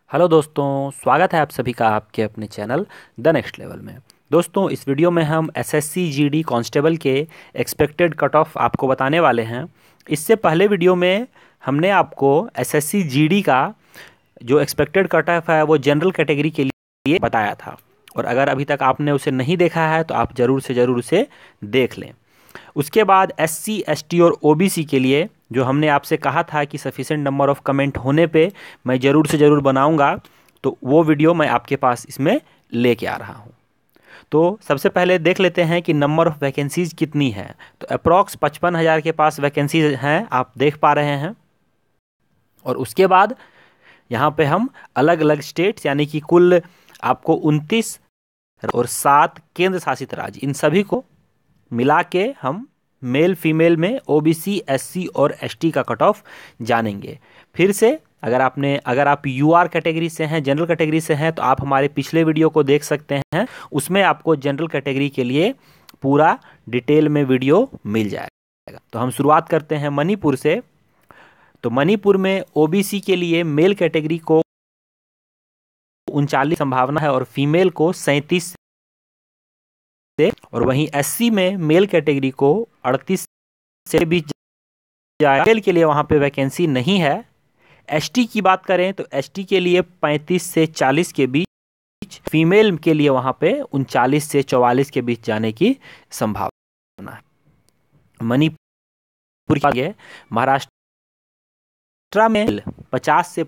Hello दोस्तों, स्वागत है आप सभी का आपके अपने चैनल द नेक्स्ट लेवल में। दोस्तों, इस वीडियो में हम एसएससी जीडी कांस्टेबल के एक्सपेक्टेड कट ऑफ आपको बताने वाले हैं। इससे पहले वीडियो में हमने आपको एसएससी जीडी का जो एक्सपेक्टेड कट ऑफ है वो जनरल कैटेगरी के लिए बताया था, और अगर अभी तक आपने उसे नहीं देखा है तो आप ज़रूर से ज़रूर उसे देख लें। उसके बाद एससी, एसटी और ओबीसी के लिए जो हमने आपसे कहा था कि सफिशिएंट नंबर ऑफ कमेंट होने पे मैं ज़रूर से ज़रूर बनाऊंगा, तो वो वीडियो मैं आपके पास इसमें लेके आ रहा हूँ। तो सबसे पहले देख लेते हैं कि नंबर ऑफ़ वैकेंसीज़ कितनी है। तो अप्रॉक्स 55,000 के पास वैकेंसीज हैं, आप देख पा रहे हैं। और उसके बाद यहाँ पे हम अलग अलग स्टेट्स यानी कि कुल आपको 29 और 7 केंद्र शासित राज्य, इन सभी को मिला के हम मेल फीमेल में ओबीसी, एससी और एसटी का कट ऑफ जानेंगे। फिर से अगर आप यूआर कैटेगरी से हैं, जनरल कैटेगरी से हैं, तो आप हमारे पिछले वीडियो को देख सकते हैं। उसमें आपको जनरल कैटेगरी के लिए पूरा डिटेल में वीडियो मिल जाएगा। तो हम शुरुआत करते हैं मणिपुर से। तो मणिपुर में ओबीसी के लिए मेल कैटेगरी को 39 संभावना है और फीमेल को 37, और वहीं एससी में मेल कैटेगरी को 38 से 20 जाएगा। मेल के लिए वहां पे वैकेंसी नहीं है। एसटी की बात करें तो एसटी के लिए 35 से 40 के बीच, फीमेल के लिए वहां पे 39 से 44 के बीच जाने की संभावना है। मणिपुर के महाराष्ट्र में 50 से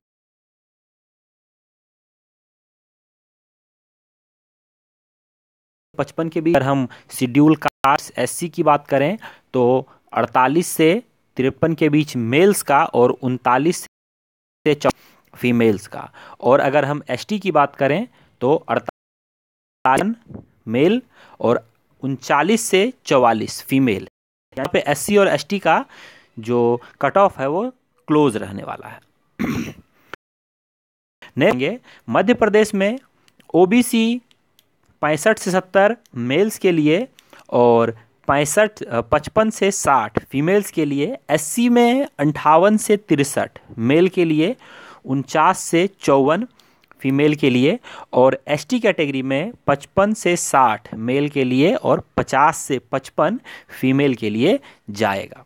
55 के बीच। अगर हम शेड्यूल कास्ट एससी की बात करें तो 48 से 53 के बीच मेल्स का और 39 से 54 फीमेल्स का। और अगर हम एसटी की बात करें तो 48 मेल और 39 से 44 फीमेल। यहाँ पे एससी और एसटी का जो कट ऑफ है वो क्लोज रहने वाला है। नेक्स्ट, मध्य प्रदेश में ओबीसी 65 से 70 मेल्स के लिए और 55 से 60 फीमेल्स के लिए। एससी में 58 से 63 मेल के लिए, 49 से 54 फीमेल के लिए। और एसटी कैटेगरी में 55 से 60 मेल के लिए और 50 से 55 फीमेल के लिए जाएगा।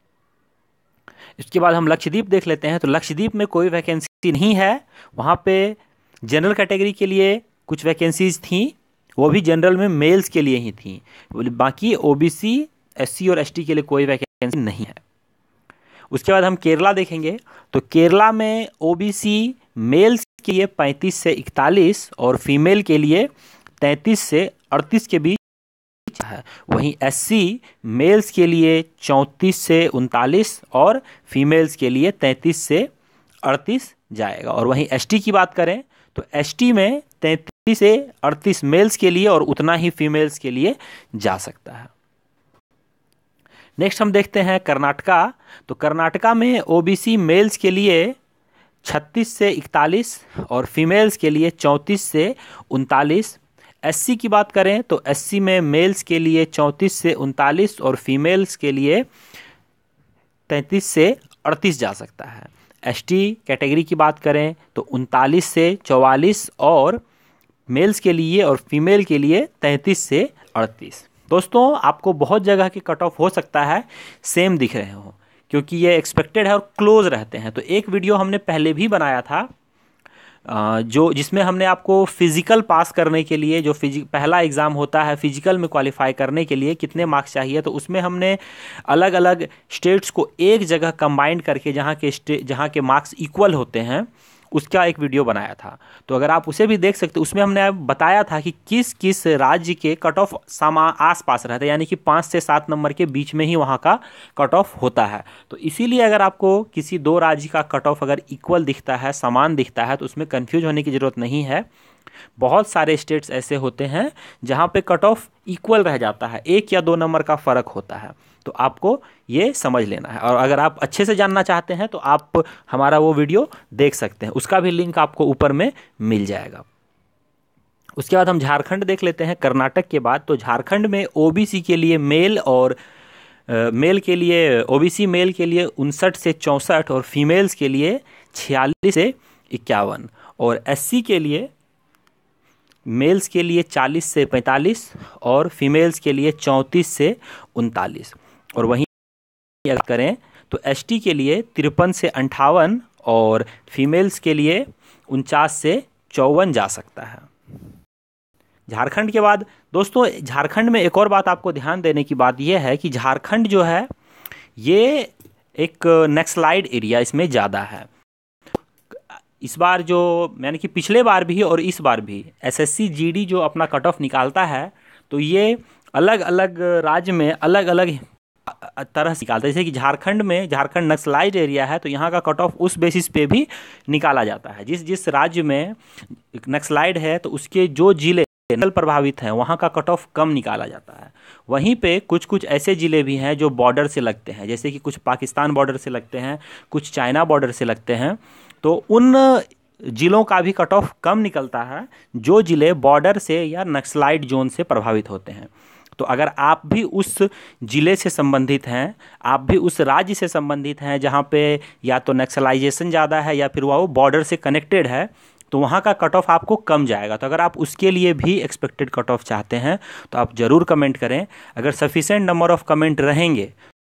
इसके बाद हम लक्षद्वीप देख लेते हैं। तो लक्षद्वीप में कोई वैकेंसी नहीं है। वहाँ पे जनरल कैटेगरी के लिए कुछ वैकेंसीज थी, वो भी जनरल में मेल्स के लिए ही थी। बाकी ओबीसी, एससी और एसटी के लिए कोई वैकेंसी नहीं है। उसके बाद हम केरला देखेंगे। तो केरला में ओबीसी मेल्स के लिए 35 से 41 और फीमेल के लिए 33 से 38 के बीच है। वहीं एससी मेल्स के लिए 34 से 39 और फीमेल्स के लिए 33 से 38 जाएगा। और वहीं एसटी की बात करें तो एसटी में 33 से 38 मेल्स के लिए और उतना ही फीमेल्स के लिए जा सकता है। नेक्स्ट हम देखते हैं कर्नाटका। तो कर्नाटका में ओबीसी मेल्स के लिए 36 से 41 और फीमेल्स के लिए 34 से 39। एससी की बात करें तो एससी में मेल्स के लिए 34 से 39 और फीमेल्स के लिए 33 से 38 जा सकता है। एसटी कैटेगरी की बात करें तो 39 से 44 और मेल्स के लिए और फीमेल के लिए 33 से 38। दोस्तों, आपको बहुत जगह के कट ऑफ हो सकता है सेम दिख रहे हो, क्योंकि ये एक्सपेक्टेड है और क्लोज रहते हैं। तो एक वीडियो हमने पहले भी बनाया था जिसमें हमने आपको फिजिकल पास करने के लिए, जो पहला एग्ज़ाम होता है फिजिकल में क्वालिफाई करने के लिए कितने मार्क्स चाहिए, तो उसमें हमने अलग अलग स्टेट्स को एक जगह कंबाइंड करके जहाँ के मार्क्स इक्वल होते हैं उसका एक वीडियो बनाया था। तो अगर आप उसे भी देख सकते, उसमें हमने बताया था कि किस किस राज्य के कट ऑफ आस पास रहते हैं, यानी कि 5 से 7 नंबर के बीच में ही वहाँ का कट ऑफ होता है। तो इसीलिए अगर आपको किसी दो राज्य का कट ऑफ अगर इक्वल दिखता है, समान दिखता है, तो उसमें कन्फ्यूज होने की ज़रूरत नहीं है। बहुत सारे स्टेट्स ऐसे होते हैं जहाँ पे कट ऑफ इक्वल रह जाता है, 1 या 2 नंबर का फ़र्क होता है। तो आपको ये समझ लेना है, और अगर आप अच्छे से जानना चाहते हैं तो आप हमारा वो वीडियो देख सकते हैं, उसका भी लिंक आपको ऊपर में मिल जाएगा। उसके बाद हम झारखंड देख लेते हैं कर्नाटक के बाद। तो झारखंड में ओबीसी के लिए मेल और मेल के लिए ओबीसी मेल के लिए 59 से 64 और फीमेल्स के लिए 46 से 51। और एससी के लिए मेल्स के लिए 40 से 45 और फीमेल्स के लिए 34 से 39। और वहीं अगर करें तो एसटी के लिए 53 से 58 और फीमेल्स के लिए 49 से 54 जा सकता है। झारखंड के बाद दोस्तों, झारखंड में एक और बात आपको ध्यान देने की बात यह है कि झारखंड जो है ये एक नक्सलाइड एरिया इसमें ज़्यादा है। इस बार जो यानी कि पिछले बार भी और इस बार भी एसएससी जीडी जो अपना कट ऑफ निकालता है तो ये अलग अलग राज्य में अलग अलग तरह से निकालता है। जैसे कि झारखंड में, झारखंड नक्सलाइड एरिया है तो यहाँ का कट ऑफ उस बेसिस पे भी निकाला जाता है। जिस जिस राज्य में नक्सलाइड है तो उसके जो जिले नक्सल प्रभावित हैं वहाँ का कट ऑफ कम निकाला जाता है। वहीं पे कुछ कुछ ऐसे ज़िले भी हैं जो बॉर्डर से लगते हैं, जैसे कि कुछ पाकिस्तान बॉर्डर से लगते हैं, कुछ चाइना बॉर्डर से लगते हैं, तो उन ज़िलों का भी कट ऑफ कम निकलता है जो ज़िले बॉर्डर से या नक्सलाइड जोन से प्रभावित होते हैं। तो अगर आप भी उस ज़िले से संबंधित हैं, आप भी उस राज्य से संबंधित हैं जहाँ पे या तो नक्सलाइजेशन ज़्यादा है या फिर वो बॉर्डर से कनेक्टेड है, तो वहाँ का कट ऑफ आपको कम जाएगा। तो अगर आप उसके लिए भी एक्सपेक्टेड कट ऑफ चाहते हैं तो आप ज़रूर कमेंट करें। अगर सफिशेंट नंबर ऑफ कमेंट रहेंगे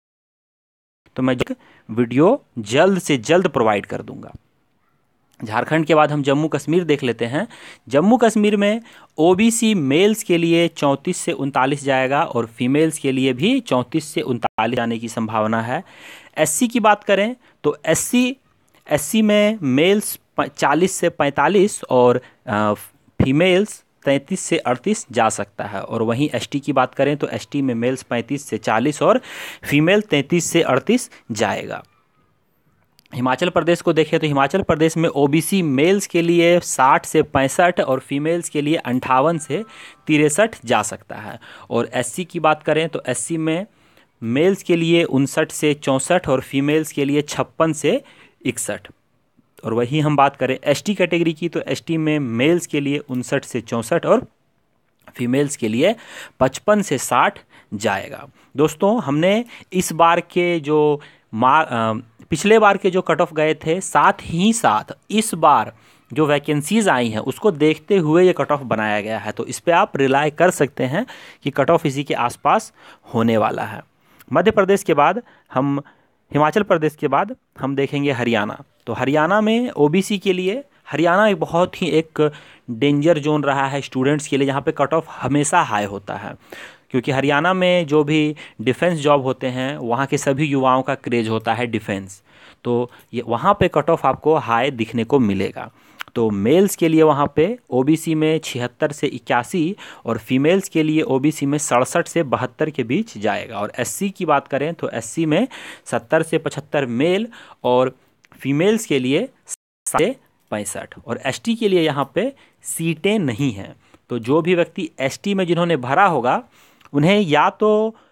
तो मैं वीडियो जल्द से जल्द प्रोवाइड कर दूंगा। झारखंड के बाद हम जम्मू कश्मीर देख लेते हैं। जम्मू कश्मीर में ओबीसी मेल्स के लिए 34 से 39 जाएगा और फीमेल्स के लिए भी 34 से 39 जाने की संभावना है। एससी की बात करें तो एससी में मेल्स 40 से 45 और फीमेल्स 33 से 38 जा सकता है। और वहीं एसटी की बात करें तो एसटी में मेल्स 35 से 40 और फीमेल 33 से 38 जाएगा। हिमाचल प्रदेश को देखें तो हिमाचल प्रदेश में ओबीसी मेल्स के लिए 60 से 65 और फीमेल्स के लिए 58 से 63 जा सकता है। और एससी की बात करें तो एससी में मेल्स के लिए 59 से 64 और फीमेल्स के लिए 56 से 61। और वही हम बात करें एसटी कैटेगरी की तो एसटी में मेल्स के लिए 59 से 64 और फीमेल्स के लिए 55 से 60 जाएगा। दोस्तों, हमने इस बार के जो पिछले बार के जो कट ऑफ गए थे, साथ ही साथ इस बार जो वैकेंसीज आई हैं उसको देखते हुए ये कट ऑफ बनाया गया है। तो इस पे आप रिलाई कर सकते हैं कि कट ऑफ इसी के आसपास होने वाला है। मध्य प्रदेश के बाद हम हिमाचल प्रदेश के बाद हम देखेंगे हरियाणा। तो हरियाणा में ओबीसी के लिए हरियाणा एक बहुत ही एक डेंजर जोन रहा है स्टूडेंट्स के लिए, जहाँ पे कट ऑफ हमेशा हाई होता है, क्योंकि हरियाणा में जो भी डिफेंस जॉब होते हैं वहाँ के सभी युवाओं का क्रेज होता है डिफेंस, तो ये वहाँ पे कट ऑफ आपको हाई दिखने को मिलेगा। तो मेल्स के लिए वहाँ पे ओबीसी में 76 से 81 और फीमेल्स के लिए ओबीसी में 67 से 72 के बीच जाएगा। और एससी की बात करें तो एससी में 70 से 75 मेल और फीमेल्स के लिए 60 से 65। और एसटी के लिए यहाँ पे सीटें नहीं हैं, तो जो भी व्यक्ति एसटी में जिन्होंने भरा होगा उन्हें या तो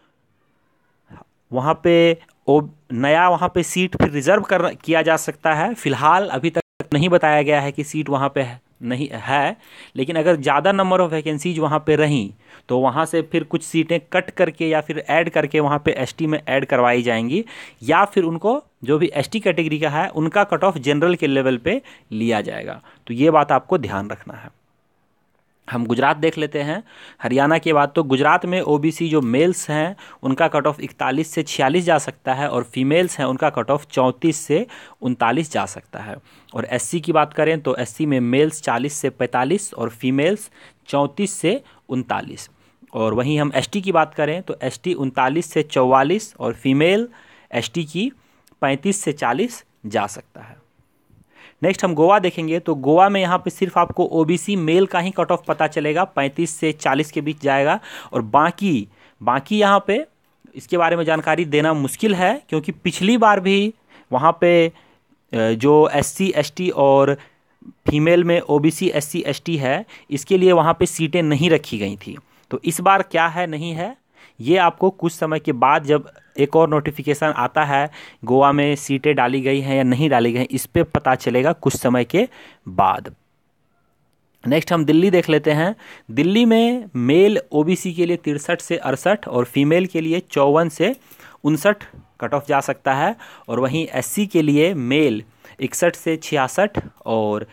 वहाँ पे नया वहाँ पे सीट फिर रिजर्व किया जा सकता है। फिलहाल अभी तक नहीं बताया गया है कि सीट वहाँ पे नहीं है, लेकिन अगर ज़्यादा नंबर ऑफ वैकेंसीज वहाँ पे रहीं तो वहाँ से फिर कुछ सीटें कट करके या फिर ऐड करके वहाँ पे एसटी में ऐड करवाई जाएंगी, या फिर उनको जो भी एसटी कैटेगरी का है उनका कट ऑफ जनरल के लेवल पे लिया जाएगा। तो ये बात आपको ध्यान रखना है। हम गुजरात देख लेते हैं हरियाणा के बाद। तो गुजरात में ओबीसी जो मेल्स हैं उनका कट ऑफ 41 से 46 जा सकता है और फीमेल्स हैं उनका कट ऑफ 34 से 39 जा सकता है। और एससी की बात करें तो एससी में मेल्स 40 से 45 और फीमेल्स 34 से 39। और वहीं हम एसटी की बात करें तो एसटी 39 से 44 और फीमेल एसटी की 35 से 40 जा सकता है। नेक्स्ट हम गोवा देखेंगे। तो गोवा में यहाँ पे सिर्फ आपको ओबीसी मेल का ही कट ऑफ पता चलेगा, 35 से 40 के बीच जाएगा। और बाकी यहाँ पे इसके बारे में जानकारी देना मुश्किल है, क्योंकि पिछली बार भी वहाँ पे जो एससी एसटी और फीमेल में ओबीसी एससी एसटी है इसके लिए वहाँ पे सीटें नहीं रखी गई थी। तो इस बार क्या है नहीं है ये आपको कुछ समय के बाद जब एक और नोटिफिकेशन आता है गोवा में सीटें डाली गई हैं या नहीं डाली गई, इस पे पता चलेगा कुछ समय के बाद। नेक्स्ट हम दिल्ली देख लेते हैं। दिल्ली में मेल ओबीसी के लिए 63 से 68 और फीमेल के लिए 54 से 59 कट ऑफ जा सकता है। और वहीं एससी के लिए मेल 61 से 66 और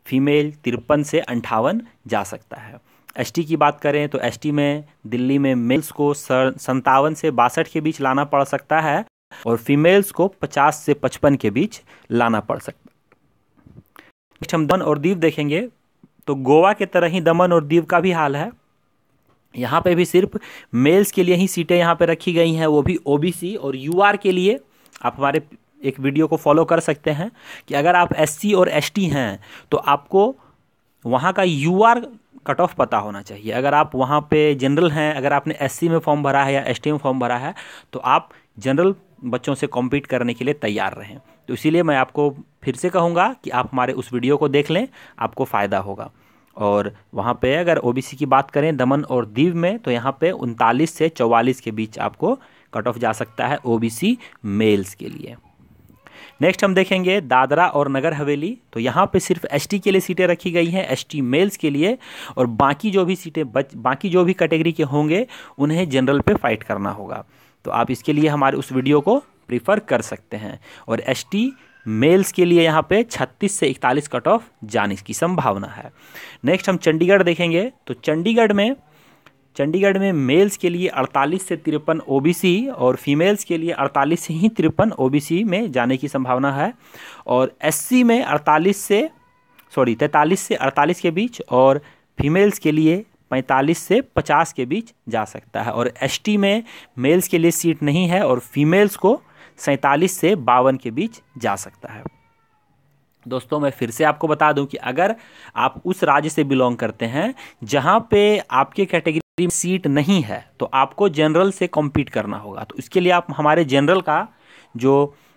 फीमेल 53 से 58 जा सकता है। एसटी की बात करें तो एसटी में दिल्ली में मेल्स को 57 से 62 के बीच लाना पड़ सकता है और फीमेल्स को 50 से 55 के बीच लाना पड़ सकता है। नेक्स्ट हम दमन और दीव देखेंगे तो गोवा के तरह ही दमन और दीव का भी हाल है। यहाँ पे भी सिर्फ मेल्स के लिए ही सीटें यहाँ पे रखी गई हैं, वो भी ओबीसी और यूआर के लिए। आप हमारे एक वीडियो को फॉलो कर सकते हैं कि अगर आप एससी और एसटी हैं तो आपको वहाँ का यूआर कट ऑफ पता होना चाहिए। अगर आप वहाँ पे जनरल हैं, अगर आपने एससी में फॉर्म भरा है या एसटी में फॉर्म भरा है तो आप जनरल बच्चों से कॉम्पीट करने के लिए तैयार रहें। तो इसीलिए मैं आपको फिर से कहूँगा कि आप हमारे उस वीडियो को देख लें, आपको फ़ायदा होगा। और वहाँ पे अगर ओबीसी की बात करें दमन और दीव में तो यहाँ पे 39 से 44 के बीच आपको कट ऑफ जा सकता है ओबीसी मेल्स के लिए। नेक्स्ट हम देखेंगे दादरा और नगर हवेली। तो यहाँ पे सिर्फ एसटी के लिए सीटें रखी गई हैं, एसटी मेल्स के लिए, और बाकी जो भी सीटें बाकी जो भी कैटेगरी के होंगे उन्हें जनरल पे फाइट करना होगा। तो आप इसके लिए हमारे उस वीडियो को प्रीफर कर सकते हैं। और एसटी मेल्स के लिए यहाँ पे 36 से 41 कट ऑफ जाने की संभावना है। नेक्स्ट हम चंडीगढ़ देखेंगे तो चंडीगढ़ में मेल्स के लिए 48 से 53 ओबीसी और फीमेल्स के लिए 48 से ही 53 ओबीसी में जाने की संभावना है। और एससी में 43 से 48 के बीच और फीमेल्स के लिए 45 से 50 के बीच जा सकता है। और एसटी में मेल्स के लिए सीट नहीं है और फीमेल्स को 47 से 52 के बीच जा सकता है। दोस्तों मैं फिर से आपको बता दूं कि अगर आप उस राज्य से बिलोंग करते हैं जहां पे आपके कैटेगरी में सीट नहीं है तो आपको जनरल से कॉम्पीट करना होगा। तो इसके लिए आप हमारे जनरल का जो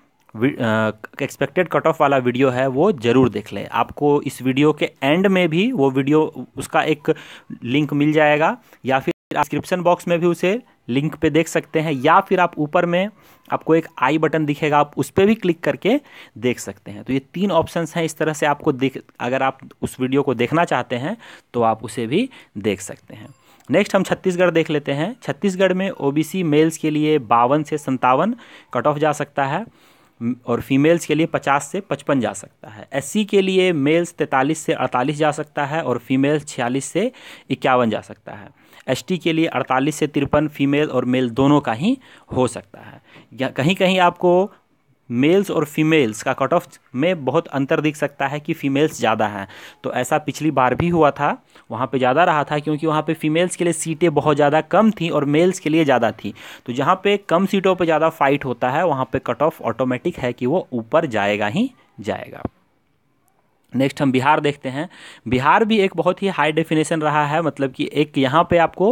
एक्सपेक्टेड कट ऑफ वाला वीडियो है वो ज़रूर देख लें। आपको इस वीडियो के एंड में भी वो वीडियो उसका एक लिंक मिल जाएगा, या फिर डिस्क्रिप्शन बॉक्स में भी उसे लिंक पे देख सकते हैं, या फिर आप ऊपर में आपको एक आई बटन दिखेगा, आप उस पर भी क्लिक करके देख सकते हैं। तो ये 3 ऑप्शंस हैं, इस तरह से आपको अगर आप उस वीडियो को देखना चाहते हैं तो आप उसे भी देख सकते हैं। नेक्स्ट हम छत्तीसगढ़ देख लेते हैं। छत्तीसगढ़ में ओबीसी मेल्स के लिए 52 से 57 कट ऑफ जा सकता है और फीमेल्स के लिए 50 से 55 जा सकता है। एससी के लिए मेल्स 43 से 48 जा सकता है और फीमेल्स 46 से 51 जा सकता है। एसटी के लिए 48 से 53 फीमेल और मेल दोनों का ही हो सकता है। या कहीं कहीं आपको मेल्स और फीमेल्स का कट ऑफ में बहुत अंतर दिख सकता है कि फीमेल्स ज़्यादा हैं। तो ऐसा पिछली बार भी हुआ था, वहाँ पे ज़्यादा रहा था क्योंकि वहाँ पे फीमेल्स के लिए सीटें बहुत ज़्यादा कम थी और मेल्स के लिए ज़्यादा थी। तो जहाँ पे कम सीटों पे ज़्यादा फाइट होता है वहाँ पे कट ऑफ ऑटोमेटिक है कि वो ऊपर जाएगा ही जाएगा। नेक्स्ट हम बिहार देखते हैं। बिहार भी एक बहुत ही हाई डेफिनेशन रहा है, मतलब कि एक यहाँ पे आपको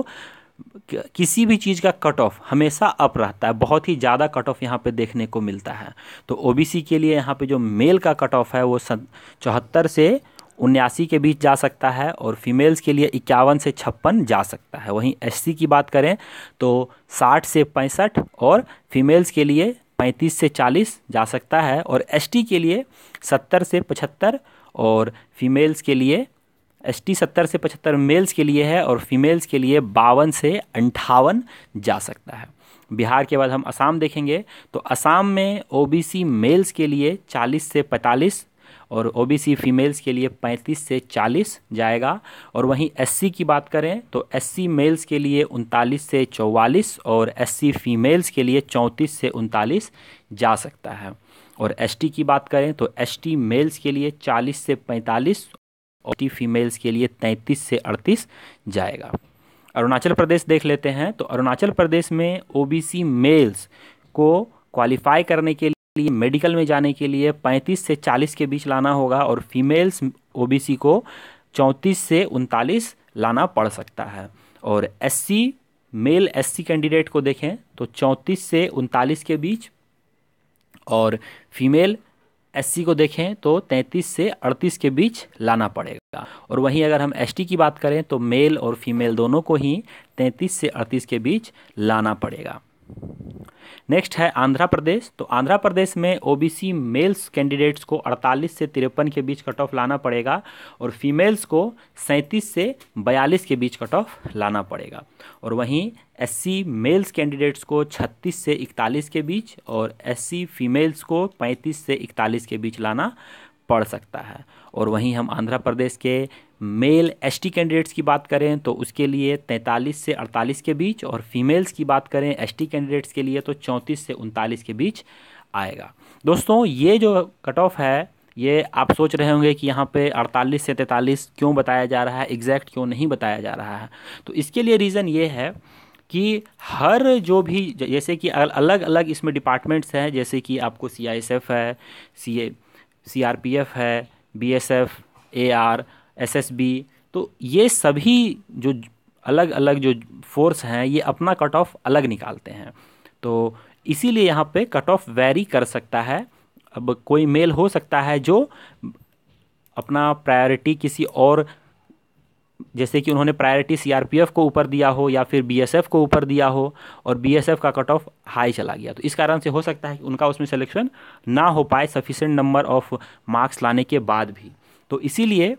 किसी भी चीज़ का कट ऑफ हमेशा अप रहता है, बहुत ही ज़्यादा कट ऑफ यहाँ पे देखने को मिलता है। तो ओबीसी के लिए यहाँ पे जो मेल का कट ऑफ है वो 74 से 79 के बीच जा सकता है और फीमेल्स के लिए 51 से 56 जा सकता है। वहीं एससी की बात करें तो 60 से 65 और फीमेल्स के लिए 35 से 40 जा सकता है। और एसटी के लिए 70 से 75 और फीमेल्स के लिए एसटी 70 से 75 मेल्स के लिए है और फीमेल्स के लिए 52 से 58 जा सकता है। बिहार के बाद हम असम देखेंगे तो असम में ओबीसी मेल्स के लिए 40 से 45 और ओबीसी फीमेल्स के लिए 35 से 40 जाएगा। और वहीं एससी की बात करें तो एससी मेल्स के लिए 39 से 44 और एससी फीमेल्स के लिए 34 से 39 जा सकता है। और एसटी की बात करें तो एसटी मेल्स के लिए 40 से 45 और एसटी फीमेल्स के लिए 33 से 38 जाएगा। अरुणाचल प्रदेश देख लेते हैं तो अरुणाचल प्रदेश में ओबीसी मेल्स को क्वालिफाई करने के लिए मेडिकल में जाने के लिए 35 से 40 के बीच लाना होगा और फीमेल्स ओबीसी को 34 से 39 लाना पड़ सकता है। और एससी मेल एससी कैंडिडेट को देखें तो 34 से 39 के बीच और फीमेल एससी को देखें तो 33 से 38 के बीच लाना पड़ेगा। और वहीं अगर हम एसटी की बात करें तो मेल और फीमेल दोनों को ही 33 से 38 के बीच लाना पड़ेगा। नेक्स्ट है आंध्र प्रदेश। तो आंध्र प्रदेश में ओबीसी मेल्स कैंडिडेट्स को 48 से 53 के बीच कट ऑफ लाना पड़ेगा और फीमेल्स को 37 से 42 के बीच कट ऑफ लाना पड़ेगा। और वहीं एससी मेल्स कैंडिडेट्स को 36 से 41 के बीच और एससी फीमेल्स को 35 से 41 के बीच लाना पढ़ सकता है। और वहीं हम आंध्र प्रदेश के मेल एसटी कैंडिडेट्स की बात करें तो उसके लिए 43 से 48 के बीच, और फीमेल्स की बात करें एसटी कैंडिडेट्स के लिए तो 34 से 39 के बीच आएगा। दोस्तों ये जो कट ऑफ है, ये आप सोच रहे होंगे कि यहाँ पे 48 से 43 क्यों बताया जा रहा है, एग्जैक्ट क्यों नहीं बताया जा रहा है। तो इसके लिए रीज़न ये है कि हर जो भी, जैसे कि अलग अलग इसमें डिपार्टमेंट्स हैं, जैसे कि आपको सीआईएसएफ है, सीआरपीएफ है, बीएसएफ, एआर, एसएसबी, तो ये सभी जो अलग अलग जो फोर्स हैं ये अपना कट ऑफ अलग निकालते हैं। तो इसीलिए यहाँ पे कट ऑफ वैरी कर सकता है। अब कोई मेल हो सकता है जो अपना प्रायोरिटी किसी और, जैसे कि उन्होंने प्रायोरिटी सीआरपीएफ को ऊपर दिया हो या फिर बीएसएफ को ऊपर दिया हो, और बीएसएफ का कट ऑफ हाई चला गया, तो इस कारण से हो सकता है कि उनका उसमें सिलेक्शन ना हो पाए सफिशिएंट नंबर ऑफ मार्क्स लाने के बाद भी। तो इसीलिए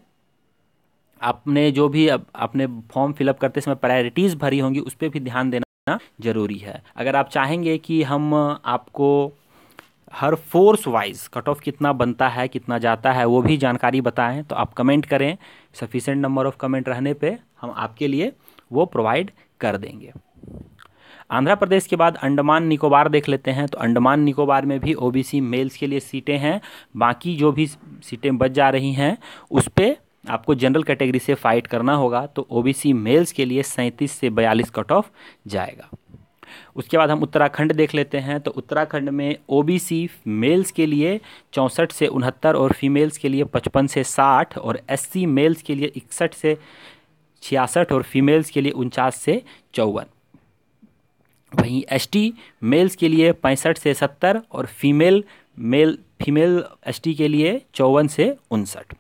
आपने जो भी अपने फॉर्म फिलअप करते समय प्रायोरिटीज़ भरी होंगी उस पर भी ध्यान देना ज़रूरी है। अगर आप चाहेंगे कि हम आपको हर फोर्स वाइज कट ऑफ कितना बनता है, कितना जाता है, वो भी जानकारी बताएं तो आप कमेंट करें। सफिशिएंट नंबर ऑफ कमेंट रहने पे हम आपके लिए वो प्रोवाइड कर देंगे। आंध्र प्रदेश के बाद अंडमान निकोबार देख लेते हैं। तो अंडमान निकोबार में भी ओबीसी मेल्स के लिए सीटें हैं। बाकी जो भी सीटें बच जा रही हैं उस पर आपको जनरल कैटेगरी से फाइट करना होगा। तो ओबीसी मेल्स के लिए 37 से 42 कट ऑफ जाएगा। उसके बाद हम उत्तराखंड देख लेते हैं। तो उत्तराखंड में ओबीसी मेल्स के लिए 64 से 69 और फीमेल्स के लिए 55 से 60 और एससी मेल्स के लिए 61 से 66 और फीमेल्स के लिए 49 से 54। वहीं एसटी मेल्स के लिए 65 से 70 और फीमेल एसटी के लिए 54 से 59।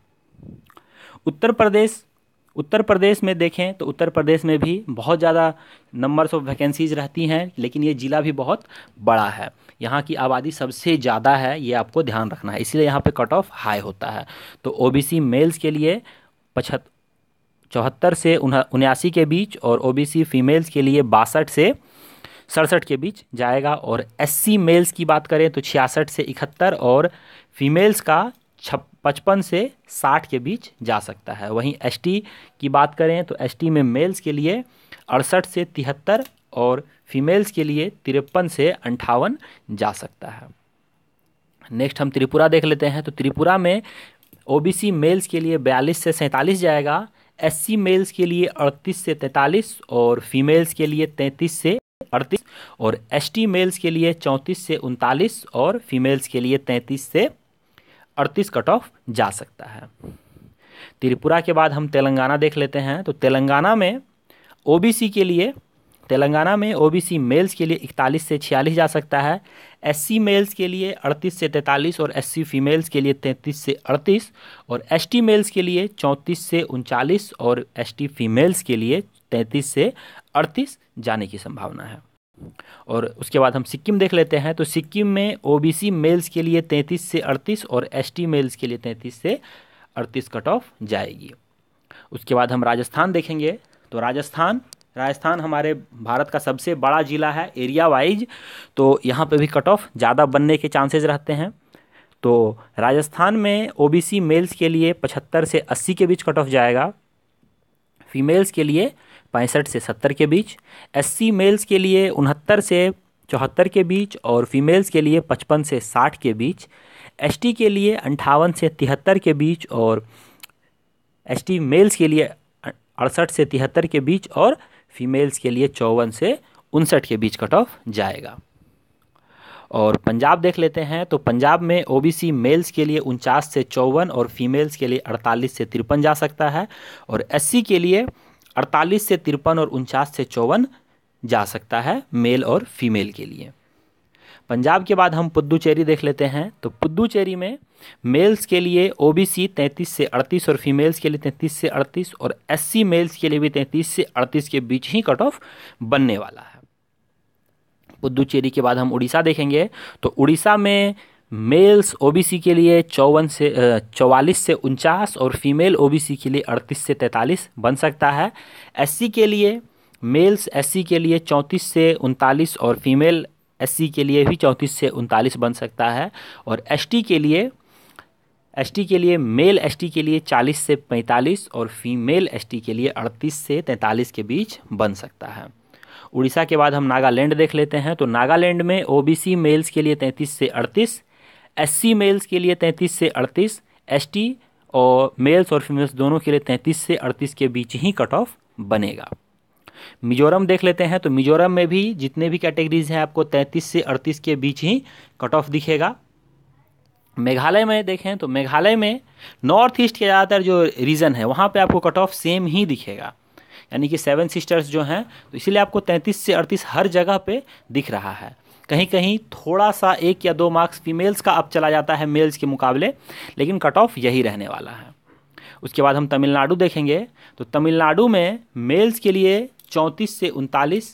उत्तर प्रदेश में देखें तो उत्तर प्रदेश में भी बहुत ज़्यादा नंबर्स ऑफ वैकेंसीज रहती हैं, लेकिन ये ज़िला भी बहुत बड़ा है। यहाँ की आबादी सबसे ज़्यादा है, ये आपको ध्यान रखना है, इसलिए यहाँ पे कट ऑफ हाई होता है। तो ओबीसी मेल्स के लिए 74 से 79 के बीच और ओबीसी फीमेल्स के लिए 62 से 67 के बीच जाएगा। और एससी मेल्स की बात करें तो 66 से 71 और फीमेल्स का 55 से 60 के बीच जा सकता है। वहीं एसटी की बात करें तो एसटी में मेल्स के लिए 68 से 73 और फीमेल्स के लिए 53 से 58 जा सकता है। नेक्स्ट हम त्रिपुरा देख लेते हैं। तो त्रिपुरा में ओबीसी मेल्स के लिए 42 से 47 जाएगा, एससी मेल्स के लिए 38 से 43 और फीमेल्स के लिए 33 से 38 और एसटी मेल्स के लिए 34 से 39 और फीमेल्स के लिए 33 से 38 कट ऑफ जा सकता है। त्रिपुरा के बाद हम तेलंगाना देख लेते हैं। तो तेलंगाना में ओबीसी मेल्स के लिए 41 से 46 जा सकता है, एससी मेल्स के लिए 38 से 43 और एससी फीमेल्स के लिए 33 से 38 और एसटी मेल्स के लिए 34 से 39 और एसटी फीमेल्स के लिए 33 से 38 जाने की संभावना है। और उसके बाद हम सिक्किम देख लेते हैं। तो सिक्किम में ओबीसी मेल्स के लिए 33 से 38 और एसटी मेल्स के लिए 33 से 38 कट ऑफ जाएगी। उसके बाद हम राजस्थान देखेंगे। तो राजस्थान हमारे भारत का सबसे बड़ा ज़िला है एरिया वाइज, तो यहाँ पे भी कट ऑफ ज़्यादा बनने के चांसेस रहते हैं। तो राजस्थान में ओबीसी मेल्स के लिए 75 से 80 के बीच कट ऑफ जाएगा, फीमेल्स के लिए 65 से 70 के बीच, एससी मेल्स के लिए 69 से 74 के बीच और फीमेल्स के लिए 55 से 60 के बीच, एसटी के लिए 58 से 73 के बीच और एसटी मेल्स के लिए 68 से 73 के बीच और फीमेल्स के लिए 54 से 59 के बीच कट ऑफ जाएगा। और पंजाब देख लेते हैं। तो पंजाब में ओबीसी मेल्स के लिए 49 से 54 और फीमेल्स के लिए 48 से 53 जा सकता है और एससी के लिए 48 से 53 और 49 से 54 जा सकता है मेल और फीमेल के लिए। पंजाब के बाद हम पुद्दुचेरी देख लेते हैं। तो पुद्दुचेरी में मेल्स के लिए ओबीसी 33 से 38 और फीमेल्स के लिए 33 से 38 और एससी मेल्स के लिए भी 33 से 38 के बीच ही कट ऑफ बनने वाला है। पुद्दुचेरी के बाद हम उड़ीसा देखेंगे। तो उड़ीसा में मेल्स ओबीसी के लिए 44 से 49 और फीमेल ओबीसी के लिए 38 से 43 बन सकता है। एससी के लिए मेल्स एससी के लिए 34 से 39 और फीमेल एससी के लिए भी 34 से 39 बन सकता है और एसटी के लिए एसटी के लिए, मेल एसटी के लिए 40 से 45 और फीमेल एसटी के लिए 38 से 43 के बीच बन सकता है। उड़ीसा के बाद हम नागालैंड देख लेते हैं। तो नागालैंड में ओबीसी मेल्स के लिए 33 से 38, एससी मेल्स के लिए 33 से 38, एसटी और मेल्स और फीमेल्स दोनों के लिए 33 से 38 के बीच ही कट ऑफ बनेगा। मिजोरम देख लेते हैं। तो मिजोरम में भी जितने भी कैटेगरीज हैं आपको 33 से 38 के बीच ही कट ऑफ दिखेगा। मेघालय में देखें तो मेघालय में नॉर्थ ईस्ट के ज़्यादातर जो रीजन है वहाँ पे आपको कट ऑफ सेम ही दिखेगा, यानी कि 7 सिस्टर्स जो हैं, तो इसीलिए आपको 33 से 38 हर जगह पे दिख रहा है। कहीं कहीं थोड़ा सा 1 या 2 मार्क्स फीमेल्स का अप चला जाता है मेल्स के मुकाबले, लेकिन कट ऑफ यही रहने वाला है। उसके बाद हम तमिलनाडु देखेंगे। तो तमिलनाडु में मेल्स के लिए 34 से 39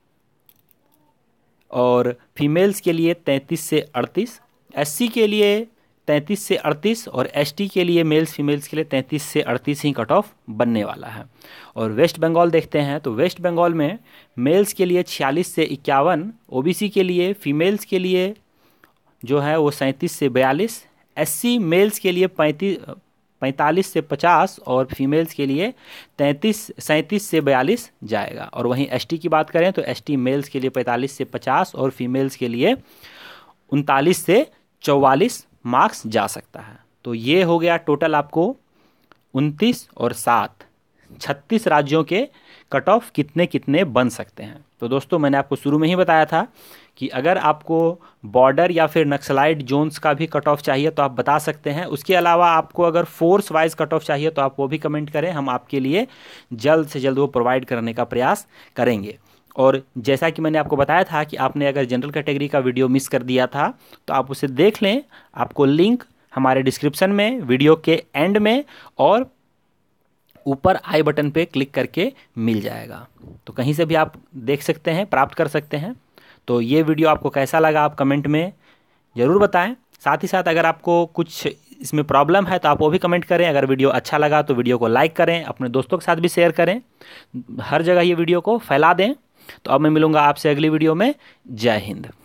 और फीमेल्स के लिए 33 से 38, एससी के लिए 33 से 38 और एसटी के लिए मेल्स फीमेल्स के लिए 33 से 38 ही कट ऑफ बनने वाला है। और वेस्ट बंगाल देखते हैं। तो वेस्ट बंगाल में मेल्स के लिए 46 से 51, ओबीसी के लिए, फीमेल्स के लिए जो है वो 37 से 42, एससी मेल्स के लिए 45 से 50 और फीमेल्स के लिए 37 से 42 जाएगा। और वहीं एसटी की बात करें तो एसटी मेल्स के लिए 45 से 50 और फीमेल्स के लिए 39 से 44 मार्क्स जा सकता है। तो ये हो गया टोटल आपको 29 और 7 36 राज्यों के कट ऑफ कितने कितने बन सकते हैं। तो दोस्तों मैंने आपको शुरू में ही बताया था कि अगर आपको बॉर्डर या फिर नक्सलाइट जोन्स का भी कट ऑफ चाहिए तो आप बता सकते हैं। उसके अलावा आपको अगर फोर्स वाइज कट ऑफ चाहिए तो आप वो भी कमेंट करें, हम आपके लिए जल्द से जल्द वो प्रोवाइड करने का प्रयास करेंगे। और जैसा कि मैंने आपको बताया था कि आपने अगर जनरल कैटेगरी का वीडियो मिस कर दिया था तो आप उसे देख लें, आपको लिंक हमारे डिस्क्रिप्शन में, वीडियो के एंड में और ऊपर आई बटन पे क्लिक करके मिल जाएगा। तो कहीं से भी आप देख सकते हैं, प्राप्त कर सकते हैं। तो ये वीडियो आपको कैसा लगा आप कमेंट में ज़रूर बताएं। साथ ही साथ अगर आपको कुछ इसमें प्रॉब्लम है तो आप वो भी कमेंट करें। अगर वीडियो अच्छा लगा तो वीडियो को लाइक करें, अपने दोस्तों के साथ भी शेयर करें, हर जगह ये वीडियो को फैला दें। तो अब मैं मिलूंगा आपसे अगली वीडियो में। जय हिंद।